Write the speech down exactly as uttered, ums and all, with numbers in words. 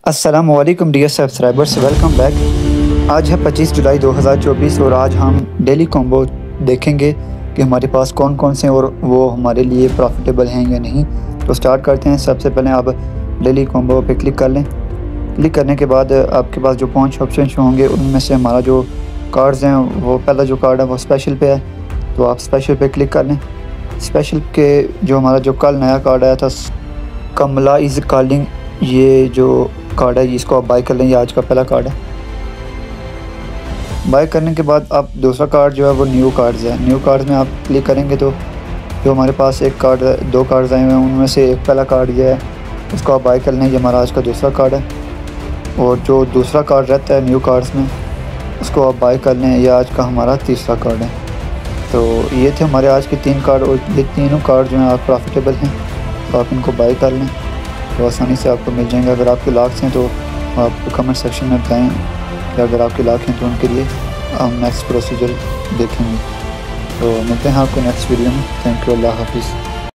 अस्सलामुअलैकुम dear subscribers, welcome back. आज है पच्चीस जुलाई दो हज़ार चौबीस और आज हम डेली कॉम्बो देखेंगे कि हमारे पास कौन कौन से और वो हमारे लिए प्रॉफिटेबल हैं या नहीं। तो स्टार्ट करते हैं। सबसे पहले आप डेली कॉम्बो पे क्लिक कर लें। क्लिक करने के बाद आपके पास जो पांच ऑप्शन होंगे उनमें से हमारा जो कार्ड्स हैं वो पहला जो कार्ड है वो स्पेशल पे है, तो आप स्पेशल पे क्लिक कर लें। स्पेशल के जो हमारा जो कल नया कार्ड आया था कमला इज़ कॉलिंग, ये जो कार्ड है इसको आप बाय कर लें। ये आज का पहला कार्ड है। बाय करने के बाद आप दूसरा कार्ड जो है वो न्यू कार्ड्स है। न्यू कार्ड्स में आप क्लिक करेंगे तो जो हमारे पास एक कार्ड दो कार्ड्स आए हुए हैं उनमें से एक पहला कार्ड ये है, उसको आप बाय कर लें। ये हमारा आज का दूसरा कार्ड है। और जो दूसरा कार्ड रहता है न्यू कार्ड्स में उसको आप बाय कर लें। यह आज का हमारा तीसरा कार्ड है। तो ये थे हमारे आज के तीन कार्ड और ये तीनों कार्ड जो हैं आप प्रॉफिटेबल हैं, तो आप इनको बाय कर लें तो आसानी से आपको मिल जाएंगे। अगर आपके लाख हैं तो आप कमेंट सेक्शन में बताएं कि अगर आपके लाख हैं तो उनके लिए हम नेक्स्ट प्रोसीजर देखेंगे। तो मिलते हैं आपको नेक्स्ट वीडियो में। थैंक यू, अल्लाह हाफिज़।